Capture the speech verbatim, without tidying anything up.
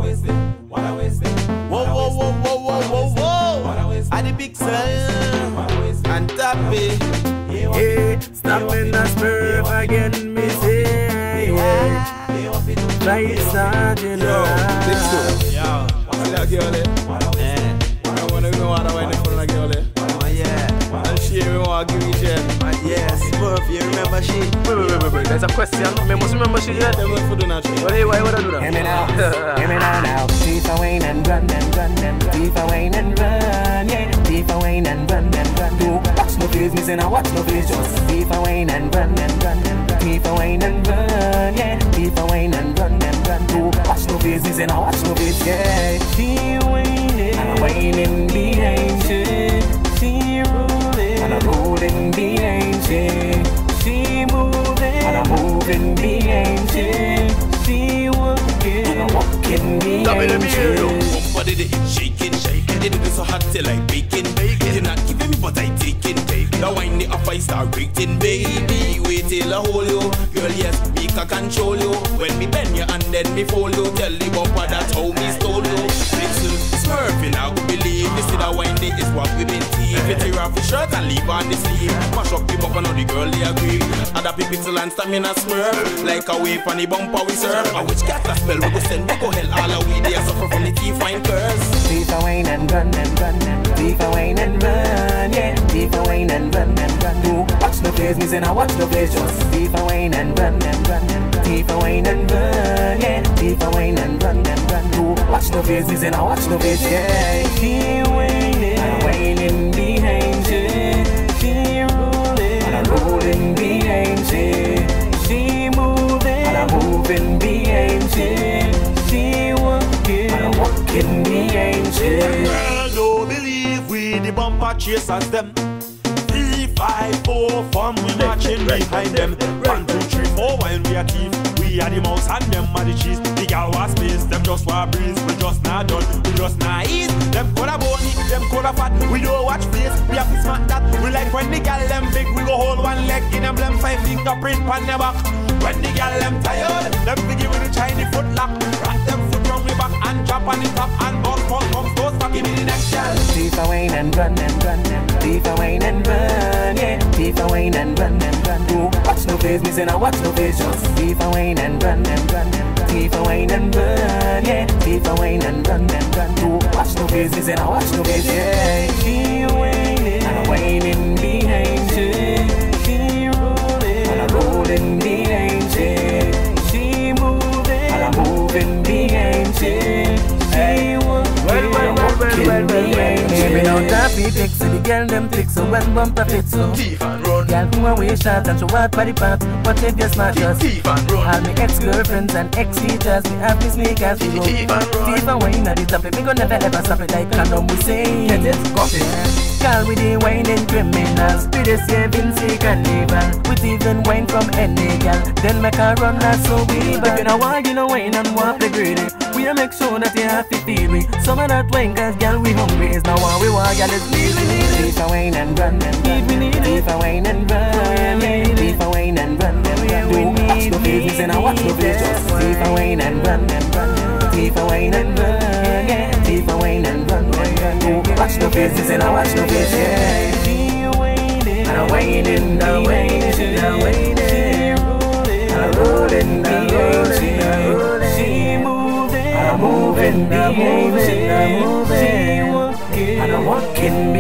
waste it, what a waste it. Whoa, whoa, whoa, whoa, whoa, whoa, whoa. I the big cell and tap it. Hey, stop in the spur again, me say. Right side, you know. Yo, what's that girl? Eh? I wanna know what I want for that girl. Oh yeah. And she we want to give you shit. Yes, Smurf, you remember she? Wait, wait, wait, wait, wait. There's a question. I must remember she yet. Tell me what to do now. What do I do that? Hear me now, hear me now, now. FIFA Wayne and run and run and run. FIFA Wayne and run, yeah. FIFA Wayne and run and run. Do watch no face, me say now watch no face. Just FIFA Wayne and run and run and run. FIFA Wayne and run, yeah. FIFA Wayne and run and run. Do watch no face, me say now watch no face, yeah. She Wayne and Wayne behind she. She rolling and I'm rolling behind she. She moving and I'm moving behind she. She walking and I'm walking behind she. Body they shaking, shaking. They do this so hot till like baking, baking. You're not giving me, but I taking, taking. Now wind it up, I start rating, baby. Wait till I hold you, girl. Yes, me can control you. When me bend you and then me fold you. Tell the bumper that's how me stole you. Listen, Smurfing, I would believe. You see that wind it is what we been teeth. You tear off the shirt and leave on the sleeve. Mash up the bumper, now the girl they agree. Other people and stamina Smurf. Like a wave on the bumper we serve. And which cat a spell we go send, we go hell all a way. They suffer from the teeth fine curse. FIFA Wayne and run and run and run. FIFA Wayne and run, yeah. FIFA Wayne and run and run. Do watch no place, me say now watch no place. Just FIFA Wayne and run and run and run. FIFA Wayne and run, yeah. FIFA Wayne and run and run. Do watch no place, me say now watch no place, yeah. She waiting and waiting behind you. She rolling and I'm rolling behind you. She moving and I'm moving behind you. She walking and I'm walking behind you. Girl, don't believe we the bumper chasers them. Three, five, four, from we marching behind them. One, two, three, four, while we are thief. We are the mouse and them are the cheese. The gal was space, them just want breeze. We just not done, we just not eat. Them coulda bony, them coulda fat. We don't watch face, we have to smack that. We like when the gal them big, we go hold one leg in them, them five fingerprint on their back. When the gal them tired, them biggie with the Chinese foot lock. Rock them foot round me back and drop on the top and bounce, bounce, bounce, bounce. Stop, give me the next gal. FIFA Wayne and run and run and run. FIFA Wayne and run, yeah. FIFA Wayne and run and run. Do watch no face, me say now watch no face. Just FIFA Wayne and run and run and run. FIFA Wayne and run, yeah. FIFA Wayne and run and run. Do watch no face, me say now watch no face, yeah. She waiting and waiting behind you. She rolling and I'm rolling behind you. She moving and I'm moving behind you. She walking and I'm walking behind you. Me now tappy pics, so the girl them thick, so when bumper fit so Thief and run. girl who a way shot and show out body part. But if you smart just Thief and run. all me ex-girlfriends and ex-teachers, me have me sneakers to go. Thief and run. Thief and wine at the top, me go never ever stop it like condom we say. Get it, got it. Call with the whining criminals, with the saving carnival. With even wine from any girl, then make her run not so we. But if you know why you know wine and want play greedy, we a make sure that you have to feed me. Some of that wine cause girl we hungry is now what we want, girl is need we need it. FIFA Wayne and run and run. Need we need it. FIFA Wayne and run. FIFA Wayne and run and run. Do watch no face, me say now watch no face. Just FIFA Wayne and run and run. FIFA Wayne and run, yeah. FIFA Wayne and run and run. Do watch no face, me say now watch no face, yeah. She waiting and waiting, and waiting, and waiting. And rolling, and rolling. She moving, and moving, and moving. She walking, and walking.